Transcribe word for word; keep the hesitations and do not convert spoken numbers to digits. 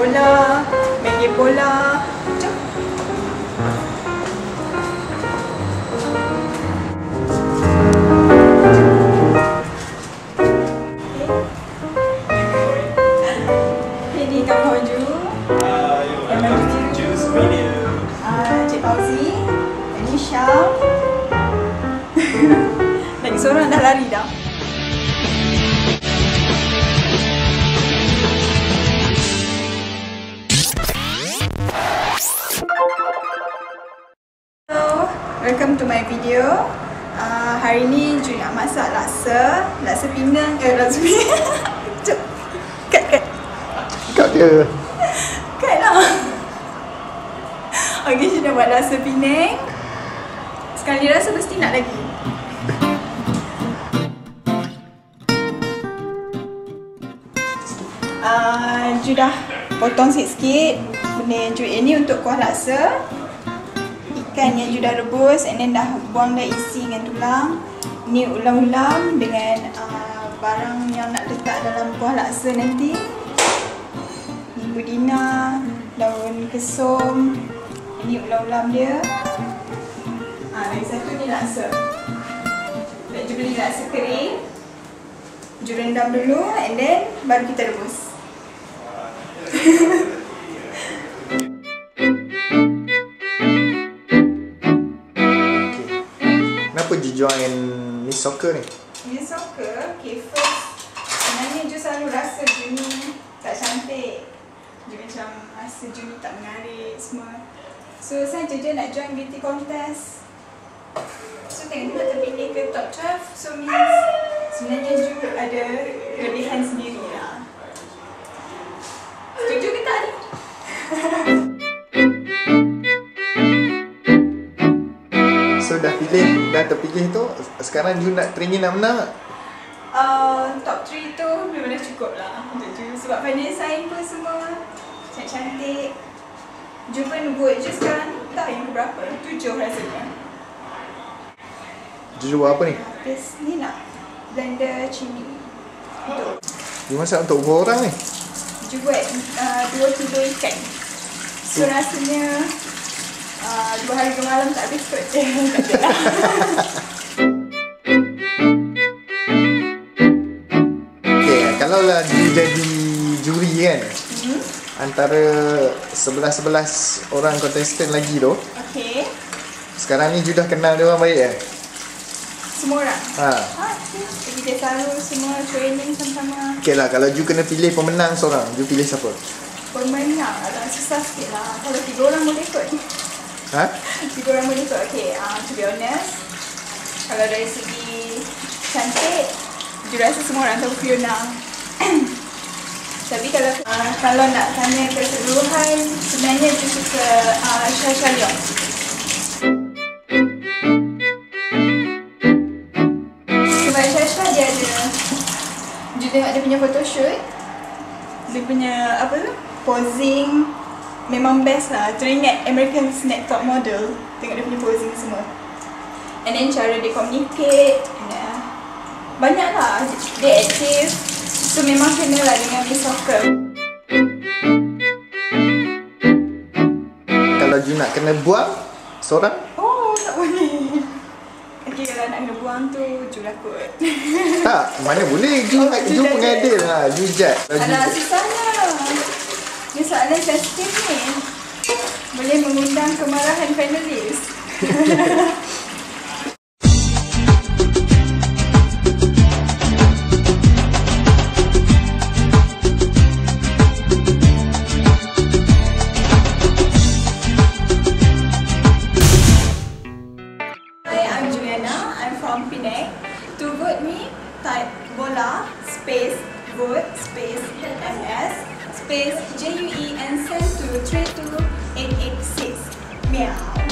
bola, main game bola. Jom. Ini kamu Hoju. Welcome to Juice Video. Cik Fauzi, ini Syam. Lagi seorang dah lari dah. Hello, welcome to my video. Uh, hari ni Ju nak masak laksa, laksa pinggang, eh laksa pinggang. Cuk, kat kat. Kat dia. Kat lah. Okay, Ju nak buat laksa Penang. Sekali rasa mesti nak lagi. Uh, Ju dah potong sikit-sikit. Benda Ju ini untuk kuah laksa. Ikan yang Ju dah rebus and then dah buang dah isi dengan tulang. Ni ulam-ulam dengan uh, barang yang nak letak dalam kuah laksa nanti. Ni budina, daun kesum. Ini ulam-ulam dia. Ha, lagi satu ni laksa. Dan Ju beli laksa kering. Ju rendam dulu and then baru kita rebus. Kenapa Ju join Miss Soccer ni? Miss Soccer, okay, first sebenarnya Ju selalu rasa Ju ni tak cantik. Ju macam rasa Ju ni tak menarik semua. So saja je nak join beauty contest. So tengok nak terpilih ke top twelve. So means sebenarnya Ju ada kelebihan sendiri lah. Setuju ke tak ni? So dah pilih, dah terpilih tu, sekarang Ju nak teringin nak menang tak? Uh, top three tu memang dah cukup lah untuk Ju. Sebab final sign pun semua cantik-cantik. Ju pun buat je sekarang tak yang berapa? Tujuh rasanya. Ju buat apa ni? Habis ni nak blender cili. Untuk Ju masak untuk berapa orang ni? Ju buat uh, dua kilo ikan. So rasanya uh, dua hari dua malam tak habis kot. Tak ada lah. Okay, kalau lah Ju jadi juri kan, hmm? antara sebelas-sebelas orang kontestan lagi tu, Okay. sekarang ni Ju dah kenal dia orang baik kan? Semua orang? Ha. Ha, okay. Jadi kita selalu semua training sama-sama. Okay lah, kalau Ju kena pilih pemenang seorang, Ju pilih siapa? Pemenang agak susah sikit lah. Kalau tiga orang boleh kot. Ha? Tiga orang boleh kot. Okay, uh, to be honest, kalau dari segi cantik, Ju rasa semua orang tahu Fiona. Tapi kalau uh, kalau nak tanya keseluruhan, sebenarnya Ju suka uh, Shasha Leong. Sebab Shasha dia ada, Ju tengok dia punya photoshoot, dia punya apa tu, posing memang best lah. Teringat American Next Top Model, tengok dia punya posing semua. And then cara dia communicate, and, uh, banyak lah, dia aktif. So memang kena lah dengan Miss Soccer. Kalau Ju nak kena buang seorang? Oh, tak boleh. Okay, kalau nak kena buang tu, Ju lah kot. Tak, mana boleh. Ju, Oh, Ju, Ju dah pengadil je. lah, Ju jat. Alah, susahnya. Dia soalan sensitif ni. Boleh mengundang kemarahan finalis. From Penang. To vote me, type bola space vote space ms space J U E and send to three two eight eight six. Meow.